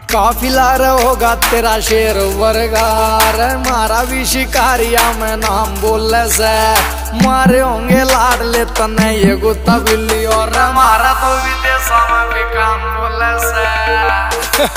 काफिला होगा तेरा शेर वर्गार, मारा भी शिकारिया में नाम बोले से, मारे होंगे लाडले तने ये गुत्ता बिल्ली, और मारा तो विदेशों में भी काम बोले से।